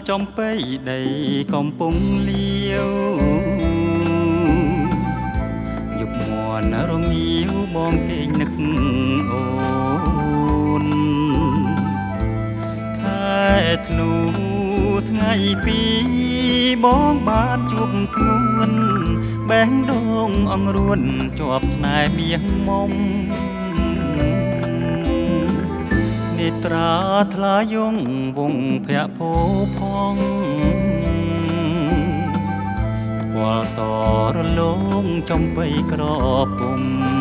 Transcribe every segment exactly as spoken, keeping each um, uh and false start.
ចំបៃដីកំពុងលាវយប់មន់រងាវបងគេងនឹកអូនខែធ្នូថ្ងៃពីបងបានជួបស្ងួនបែងដងអង្រួនជាប់ស្នេហ៍មាសមុំនេត្រាថ្លាយងវងភ័ក្រពោផងវល់សរលងចំបៃក្រពុំ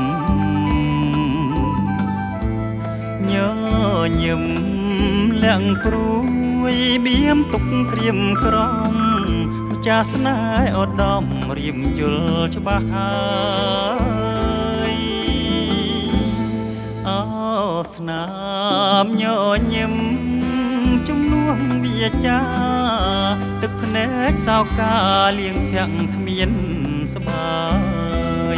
ញញឹមលាក់ព្រួយបៀមទុកក្រៀមក្រំម្ចាស់ស្នេហ៍ឧត្តមរៀមយល់ច្បាស់ហើយអោស្នាមញញឹមជំនួសវាចាទឹកភ្នែកសោកាលៀងភាក់គ្មានស្បាយ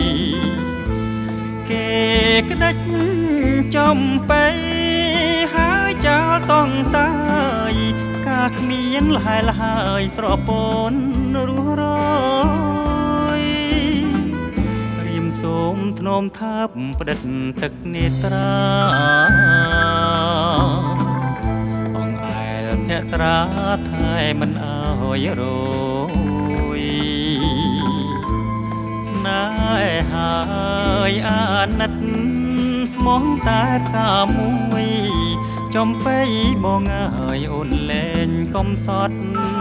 គេក្តិចចំបៃហើយចោលតង់តាយការគ្មានលហើយលហើយស្រពនរស់រយរៀមសូមធ្នមថាបផ្ដិតទឹកនេត្រាអងអែលភក្ត្រាថែមិនអើយរយស្នេហាហើយអាណិតស្មោះតែកាមួយចំបៃបងអើយអូនលែងកំសត់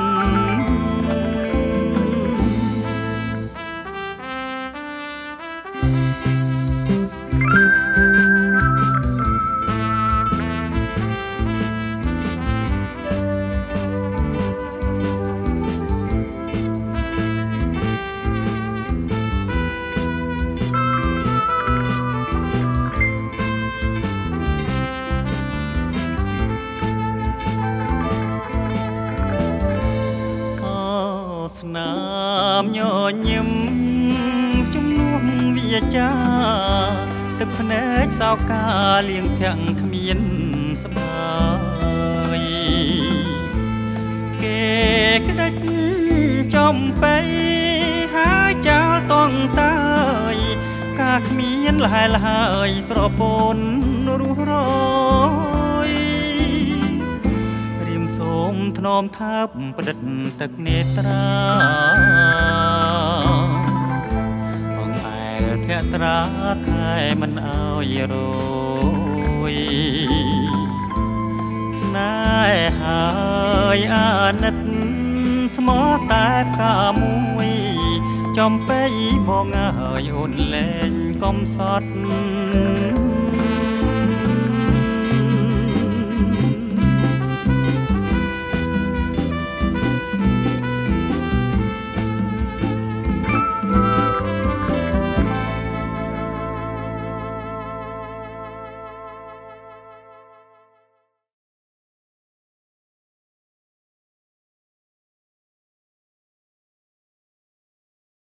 ស្នាមញញឹមជំនួសវាចាទឹកភ្នែកសោកាលៀងភាក់គ្មានស្បាយគេក្តិចចំបៃហើយចោលតង់តាយការគ្មានលហើយលហើយស្រពនរស់រយសូមធ្នមថាបផ្ដិតទឹកនេត្រាអងអែលភក្ត្រាថែមិនអើយរយស្នេហាហើយអាណិតស្មោះតែកាមួយចំបៃបងអើយអូនលែងកំសត់